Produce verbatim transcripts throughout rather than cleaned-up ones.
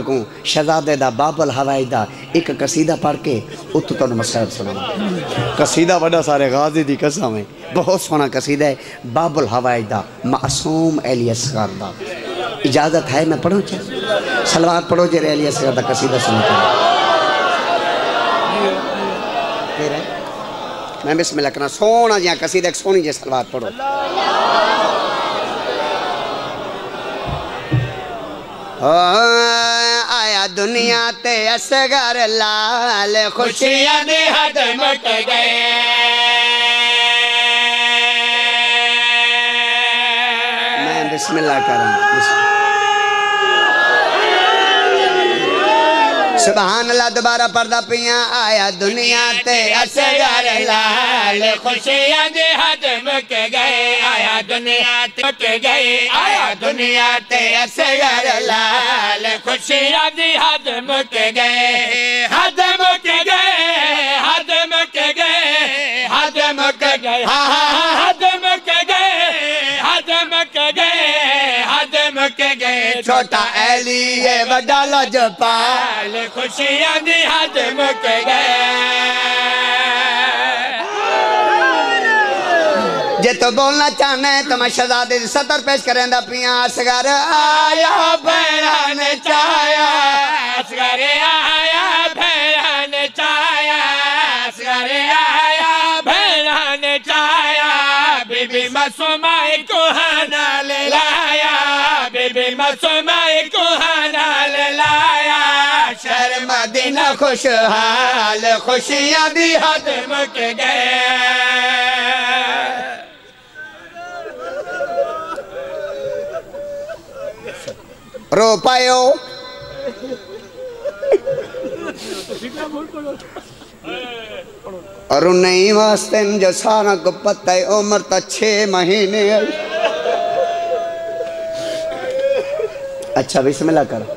کو شہزادے دا بابل ہوائی دا ایک قصیدہ پڑھ کے اتو تو مسائل سنا قصیدہ بڑا سارے غازی دی قسم ہے بہت سونا قصیدہ ہے بابل ہوائی دا معصوم اہلی اصغر دا اجازت ہے میں پڑھوں چاہے سلوات پڑھو جے اہلی اصغر دا قصیدہ سنتا ہے میں بسم اللہ کرنا سونا جہاں قصیدہ ایک سونی جے سلوات پڑھو آیا دنیا تے اصغر لال خوشیاں دے حد مٹ گئے میں بسم اللہ کروں سبحان اللہ دوبارہ پردہ پیاں آیا دنیا تے اصغر لال خوشیاں دے حد مٹ گئے آیا دنیا تے مٹ گئے آیا دنیا تے اصغر لال خوشیاں دے حد مٹ گئے حد مٹ گئے حد مٹ گئے حد مٹ گئے ہاں ہاں حد مٹ گئے حد مٹ گئے حد مٹ گئے چھوٹا اہلی ہے بڑا لجپال خوشیاں دی حد مک گئے جے تو بولنا چاہنے تو میں شہزادے دی سطر پیش کریں دا پیاں اصغر آیا بھیران چایا اصغر آیا بھیران چایا اصغر آیا بھیران چایا بی بی معصومہ کوہانا لے لایا بی بی معصومہ کوہانا لے لایا شہر مدینہ خوشحال خوشیاں دی حد مک گئے رو پائیو اور انہیں واسطے جو سارا کو پتہ ہے عمر تا چھ مہینے اچھا بسم اللہ کرو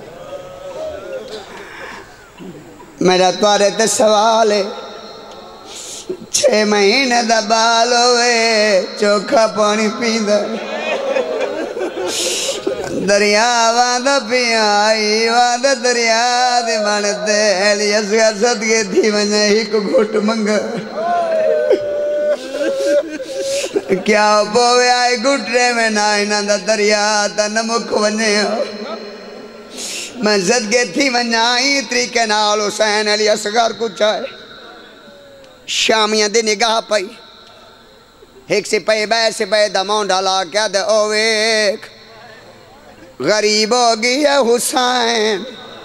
میرا توارے تے سوال ہے چھ مہینے دا بال ہوئے چوکھا پانی پیندہ دریا واندہ پیا آئی واندہ دریا دے مانتے اہلی اصغر صدقے تھی ونجا ہی کو گھوٹ منگا کیا پوے آئی گھوٹرے میں نائی ناندہ دریا تا نمک ونجے میں صدقے تھی ونجا ہی طریقے نال حسین اہلی اصغر کو چاہے شامیاں دے نگاہ پائی ایک سپاہی بے سپاہی دمون ڈالا کیا دے اویک غریب ہو گیا حسین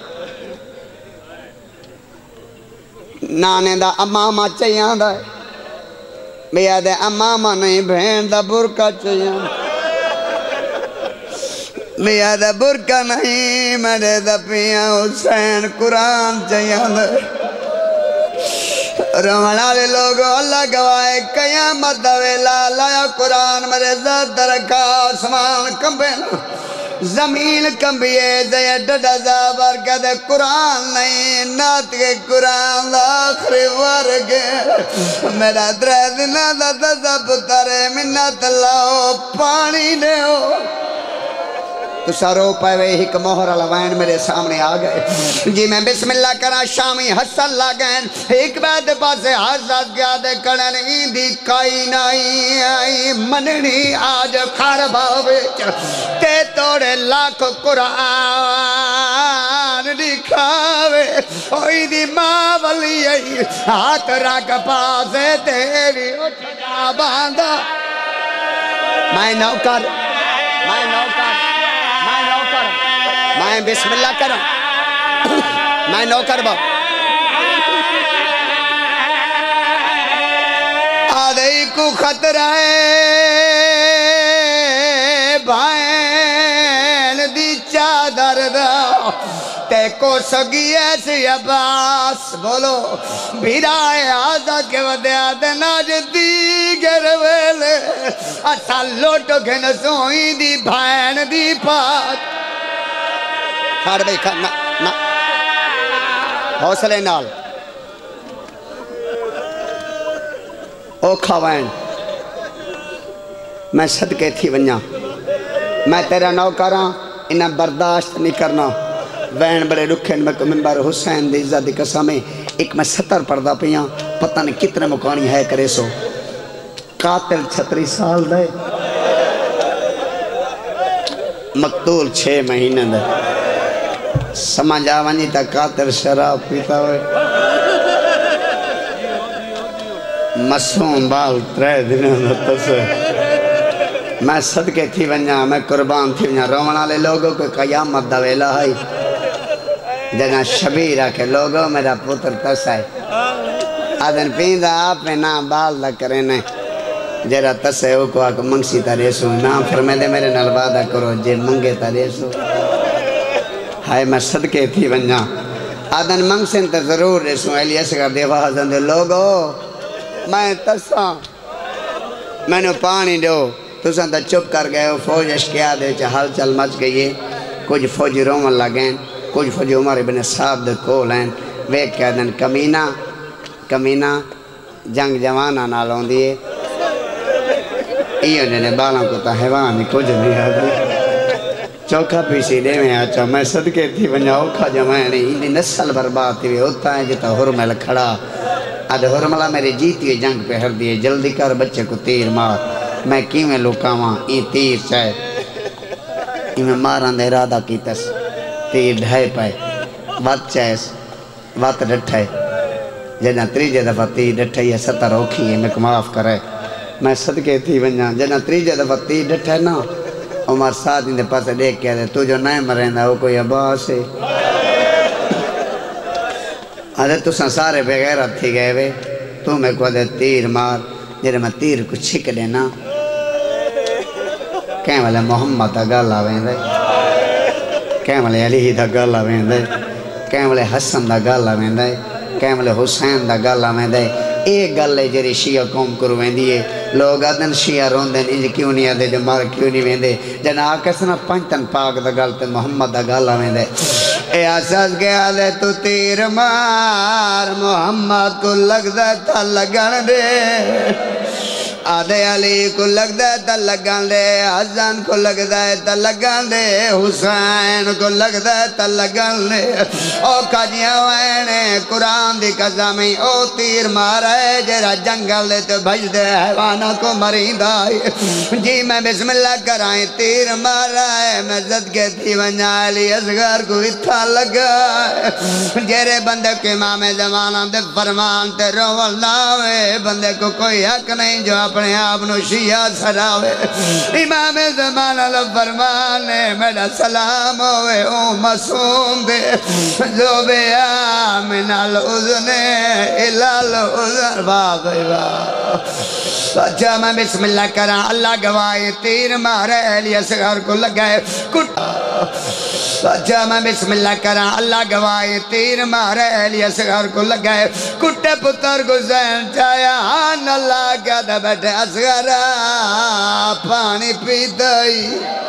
نانے دا امامہ چاہیاں دا بیا دے امامہ نہیں بھین دا برکہ چاہیاں بیا دے برکہ نہیں میرے دا پیا حسین قرآن چاہیاں دا رمانالے لوگو اللہ گوائے قیامت دویلا لایا قرآن میرے زد رکھا آسمان کمبینا زمین کمبیے دے ڈڈا زابر کا دے قرآن نہیں نات کے قرآن دا آخری ورگے میرا درہدنا دا دزا پترے منت لاؤ پانی دے ہو تو سارو پائے ایک مہر علوائن میرے سامنے آگئے جی میں بسم اللہ کرا شامی حسن لگین ایک بعد پاسے حسد گیا دے کڑن ایندی کائی نائی آئی مننی آج خربا بیچ تے توڑے لاکھ قرآن دکھاوے اوئی دی ماں ولی آئی ہاتھ رکھ پاسے تیری اٹھ جا باندھا میں نوکر میں نوکر میں بسم اللہ کروں میں نوکر با آدھائی کو خطرہ ہے بھائن دی چادر دا تے کو سگی ایسی عباس بولو بھیرائے آزاد کے ودیا دے ناج دیگر ویلے اچھا لوٹو کے نسوئی دی بھائن دی پات کھاڑ بھئی کھاڑ نا نا حوصلے نال او کھاوائن میں صدقے تھی ونیا میں تیرا نوکراں انہیں برداشت نہیں کرنا وین بڑے رکھن میں ممبر حسین دی عزت دی قسمیں ایک میں ستر پردہ پیاں پتہ نہیں کتنے مکانی ہے کرے سو قاتل چھتری سال دے مقتول چھ مہینے دے سمجھ آوانی تا قاتل شراب پیتا ہوئے مسوم بال ترے دنوں دتا سے میں صدقے تھی ونیا میں قربان تھی ونیا رومنا لے لوگوں کو قیامت دا ویلا ہے جنا شبیرہ کے لوگوں میرا پتر تسا ہے آدن پیندہ آپ میں نام بال دا کرنے جیرا تسے ہو کو آکو منگسی تا ریسو نام فرمے دے میرے نلوادہ کرو جے منگے تا ریسو ہائے میں صدقے تھی ونیا آدن منگسن تا ضرور ریسو ایلی ایسے کر دیوا حضن دے لوگو میں تسا میں نے پانی دو تو سن تا چپ کر گئے ہو فوج اشکیا دے چا حال چل مچ گئی کچھ فوجی رومن لگیں کچھ فوجی عمر ابن صاحب دے کولیں ویک کہہ دن کمینہ کمینہ جنگ جوانا نالوں دیئے ایو جنے بالاں کو تا حیوانی کچھ نہیں آدھی چوکھا پیسی دے میں آچا میں صدقے تھی ونیا اوکھا جمائنی انہی نسل برباد تھی ہوتا ہے جتا حرمل کھڑا آدھے حرملہ میرے جیتی جنگ پہ ہر دیئے جلدی کر بچے کو تیر مار میں کیویں لکاواں این تیر چاہے ایویں ماران دے ارادہ کی تس تیر ڈھائے پائے وات چاہیس وات ڈٹھائے جنا تریجے دفعہ تیر ڈٹھائے یہ ستر اوکھی ہے میں کو معاف کرے میں صدقے تھی ونیا جنا تریجے دفعہ تیر ڈٹھائے نا عمر ساتھ اندے پاسے دیکھ کہہ دے تو جو نئے مرین دا وہ کوئی عباس ہے آدھے تو سنسارے بغیرت تھی گئے وے تو میں کو دے تیر مار جنہے میں تیر کو چھک دینا کہیں والے محمد دا گل آویں دے کہیں والے علی دا گل آویں دے کہیں والے حسن دا گل آویں دے کہیں والے حسین دا گل آویں دے ایک گل ہے جری شیعہ قوم کرویں دیئے لوگ آدھن شیعہ رون دیں انج کیوں نہیں آدھے جو مار کیوں نہیں وین دے جنا آکسنا پنچتن پاک دا گل تے محمد دا گل آویں دے اے آساس کے آدھے تو تیر مار محمد کو لگ دے تا لگن دے آدھے علی کو لگ دے تا لگن دے حسن کو لگ دے تا لگن دے حسین کو لگ دے تا لگن دے او کھجیاں وینے قرآن دی قسمی او تیر مارے جرا جنگل دے تو بھج دے حیوانہ کو مرین دائی جی میں بسم اللہ کرائیں تیر مارے میں زد کے تھی ونیا علی اصغر کو اتھا لگا جیرے بندے کے امام زمانہ دے فرمان تے روول ناوے بندے کو کوئی حق نہیں جو اپنے آپ نو شیعہ سراوے امام زمانہ لو فرمانے میرا سلام ہوئے او مسوم دے جو بیا من العزن الال عزن باقی باقی اچھا میں بسم اللہ کرا اللہ گواہی تیر مارے علی اصغر کو لگائے کٹا اچھا میں بسم اللہ کرا اللہ گواہی تیر مارے علی اصغر کو لگائے کٹے پتر کو زین چایا آن اللہ کیا دے بیٹھے اصغرہ پانی پیتائی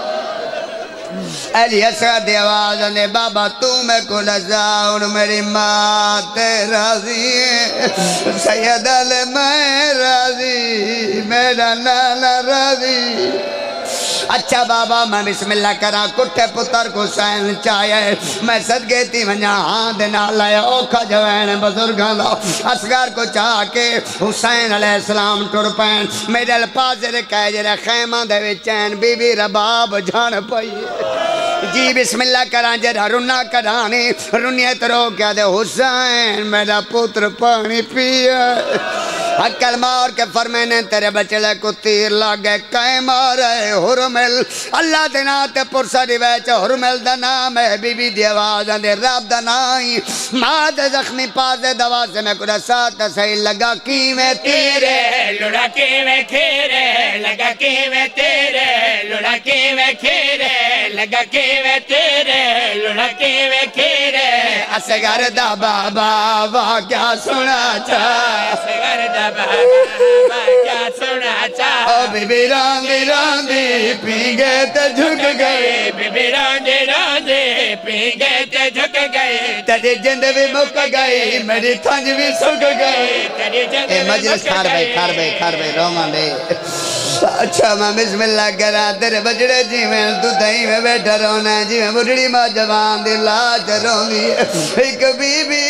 علی اصغر دی آواز نے بابا تو میں کو لزاؤن میری ماں تے راضی ہے سید علی میں راضی میرا نانا راضی اچھا بابا میں بسم اللہ کرا کٹھے پتر کو سین چاہے میں صدقے تھی ونیا ہاں دینا لائے اوکھا جوین بزرگاں دا اصغر کو چاہ کے حسین علیہ السلام ٹر پین میرے الپازر کہہ جرے خیمہ دے وچین بی بی رباب جان پائی جی بسم اللہ کران جرہ رنا کرانی رنیت رو کیا دے حسین میرا پتر پانی پیا حکل مار کے فرمینے تیرے بچلے کو تیر لگے کئے مارے حرمل اللہ دنات پرسا دیویچ حرمل دنام ہے بی بی دیوازن دے رب دنائی ماد زخمی پاس دوا سے میں کڑا ساتھ صحیح لگا کی میں تیرے لڑا کی میں کھیرے لگا کی میں تیرے لڑا کی میں کھیرے لگا کی میں تیرے لڑا کی میں کھیرے اصغر دا بابا واہ کیا سنا چاہ اصغر دا بابا کیا سنا چاہ او بی بی راندی راندی پی گئے تے جھک گئے بی بی راندی راندی پی گئے تے جھک گئے تیری جند بھی مک گئی میری تھنج بھی سک گئی تیری جند اے بھی مجلس مک کھار بھائی گئی کھار بھائی کھار بھائی رومان دے اچھا میں بسم اللہ کرا تیرے بچڑے جی میں تو دہی میں بیٹھا رونا ہے جی میں بڑھڑی ماں جوان دی لاش رون دی ایک بی بی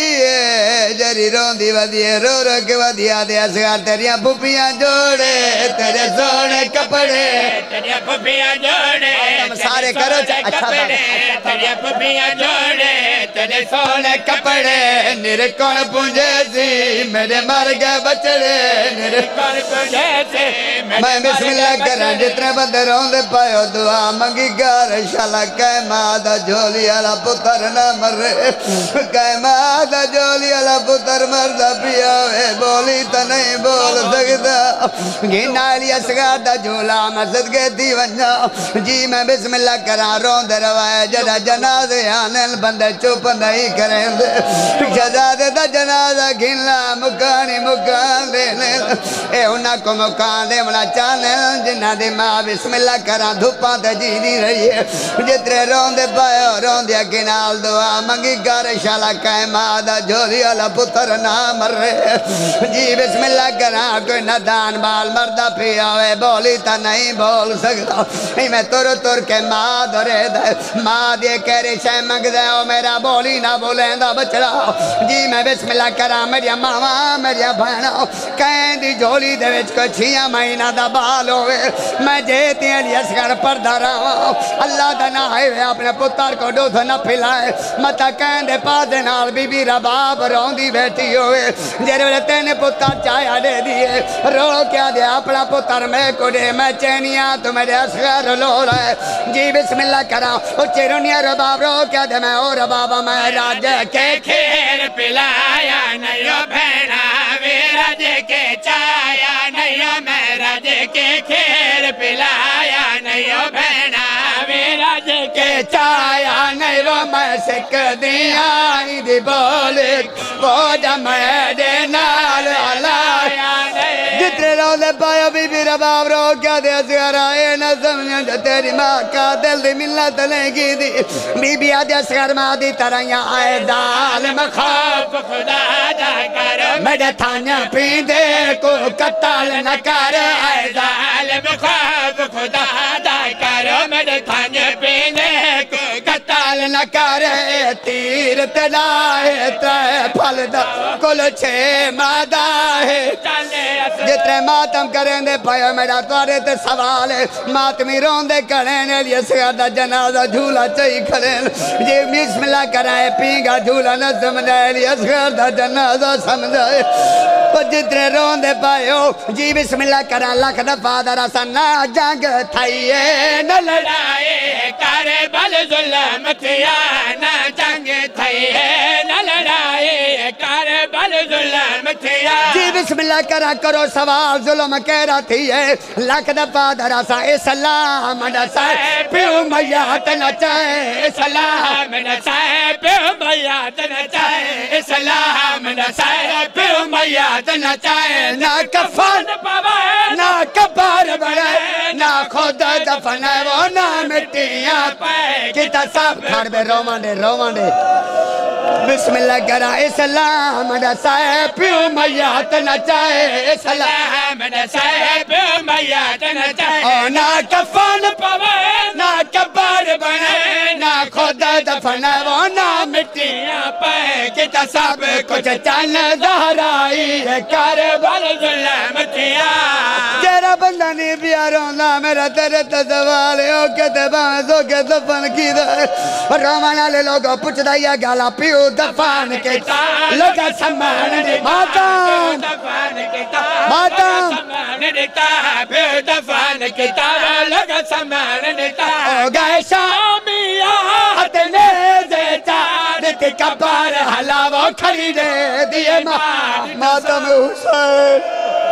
ہے جری رون دی ودی ہے رو رو کے ودی آدھے اسگار تیریاں پھوپیاں جوڑے تیرے سونے کپڑے تیریاں پھوپیاں جوڑے سارے کرو اچھا تیریاں پھوپیاں جوڑے تیرے سونے کپڑے نرے کون پونجے سی میرے مر گئے بچڑے نرے کون پونجے سی میں بسم اللہ کریں جتنے بندے روندے پائیو دعا منگی گار شالا کہے مادہ جھولی علا پتر نہ مرے کہے مادہ جھولی علا پتر مردہ پیاوے بولی تا نہیں بول سکتا گھینا علی اسگار دا جھولا میں صدقے تھی ونجا جی میں بسم اللہ کریں روندے روائے جڑا جنازے آنے بندے چوپ نہیں کریں دے شہزادے دا جنازہ گھنلا مکانی مکان دے اے انہاں کو مکان دے منا چانے جنہ دی ماں بسم اللہ کران دھوپاں تے جی نہیں رہی ہے جترے روندے پائے روندے کنال دعا منگی گار شالا کہے مادہ جھولی علا پتر نہ مر رہے جی بسم اللہ کران کوئی ندان بال مردہ پیا ہوئے بولی تا نہیں بول سکتا میں تر تر کے ماں دورے دے ماں دے کہرے شے منگ دے او میرا بولی نہ بولیں دا بچڑا جی میں بسم اللہ کران میری ماما میری بھینا کہیں دی جھولی دے وچ کو چھیاں مہینہ دا بال ہوئے میں جیتی ہیں علی اصغر پردہ رہا اللہ دا نہ آئے ہوئے اپنے پتر کو دودھ نہ پھلائے متا کہیں دے پادے نال بی بی رباب روندی بیٹھی ہوئے جیرے ویلے تینے پتر چایا دے دیئے رو کیا دے اپنا پتر میں کو دے میں چینیاں تو میرے اصغر لو رہے جی بسم اللہ کرا او چیرونیاں رباب رو کیا دے میں او ربابا میں راجے کے کھیر پلایا نیو بھینا میرا جے کے چایا نیو میرا جے کے کھیر پلایا نیو بھینا میرا جے کے چایا نیو میں سکھ دیا دی بولے وہ جمع دے نال علایا جتنے روندے پایا بی بی رباب رو کیا دے اصغر آئے نہ سمجھیں جو تیری ماں کا دل دی ملت لیں کی دی بی بی آدھے اصغر ماں دی ترائیاں آئے دال مخاف خدا دا کر میرے تھانیاں پیندے کو قتل نہ کر اے ظالم خواب خدا دا کر میرے تھانے پینے کو قتل نہ کر تیر تلائے ترے پھل دا کل چھے مادہ ہے جتنے ماتم کریں دے پایا میرا توارے تے سوال ہے ماتمی روندے کریں لیے اصغر دا جنازہ جھولا چاہی کھڑیں جی بسم اللہ کرائے پینگا جھولا نہ سمجھائے لیے اصغر دا جنازہ سمجھائے اور جتنے روندے پائے جی بسم اللہ کرائے لکھ دفعہ درسا نہ جنگ تھائیے نہ لڑائے کربل ظلم تھیا نہ جنگ تھائیے نہ لڑائے کربل ظلم تھیا جی بسم اللہ کرا کرو سوال ظلم کہہ رہا تھی ہے لکھ دفعہ درسا اسلام نسائے پیو میات نچائے اسلام نسائے پیو میات نچائے اسلام نسائے پیو میات نچائے نہ کفن پوائے نہ کبار بڑھائے نہ خود دفن ہے وہ نہ مٹیاں پائے کتا سب کھڑ بے رومان دے رومان دے بسم اللہ کرا اسلام نسائے پیو میات نچائے اسلام نسائے پیو میات نچائے اور نہ کفن پوائے نہ کبار بڑھائے نہ خود دفن ہے وہ نہ مٹیاں پائے کتا سب کچھ چل دہرائی ہے کربل ظلم تھیا تیرا بندہ نہیں پیا روندہ میرا تیرے تسوال ہے او کہتے باں سو کے دفن کی دے رومانہ لے لوگوں پوچھ دائیا گالا پیو دفن کے لوگا سمان دے ماتم ماتم سمان دیتا پیو دفن کتاب لوگا سمان دیتا او گئے شامیات نیزے چارت کبار حلاوہ کھڑی دے دیئے ماتم حسین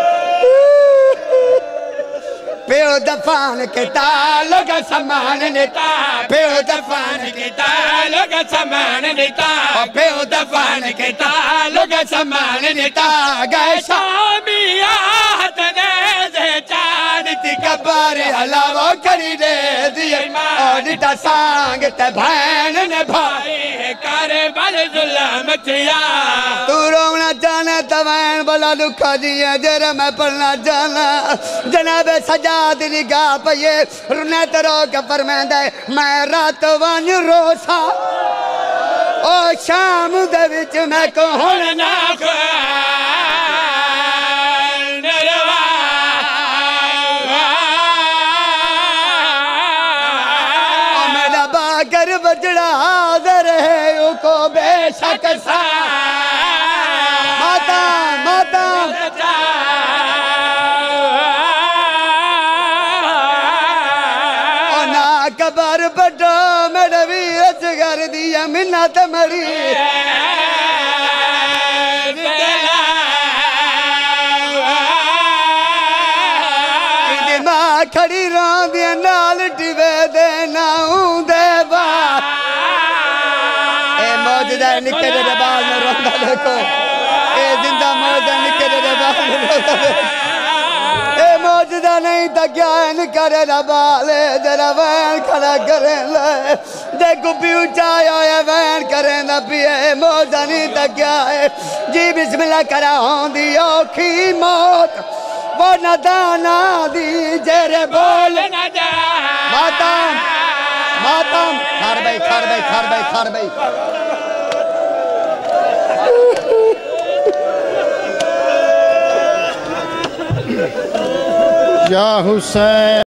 پیو دفان کے تعلق سمان نیتا پیو دفان کے تعلق سمان دیتا پیو دفان کے تعلق سمان نیتا گئے شامیات نیزے چارت کبار علاوہ کری دے دیئے اور نیتا سانگت بھین نے بھائی کربل ظلم تھیا تو رونا چاہنے تبین بلا لکھا جی ہے جرہ میں پڑھنا جانا جناب سجاد نگاہ پئیے رونے ترو کے فرمین دے میں رات وان روسا او شام دے وچ میں کہون نا گر بجڑا حاضر ہے او کو بے شک سا ماتا ماتا اونا کبر بڑا میرے ویرج گر دیا منت مری ماں کھڑی ران دیا نال ٹیوے دینا ہوں دے با اے موجودہ نکے دے بال میں روندہ دیکھو اے زندہ موجودہ نکے دے بال میں روندہ دیکھو اے موجودہ نہیں تکیا ہے نکے دے بال جرہ وین کھڑا کریں لے دے گپی اچھایا ہے وین کریں دا پیے موجودہ نہیں تکیا ہے جی بسم اللہ کرا ہوں دی اوکھی موت وہ ندانا دی جرے بول نہ جا ماتم ماتم کھار بھائی کھار بھائی کھار بھائی کھار بھائی یا حسین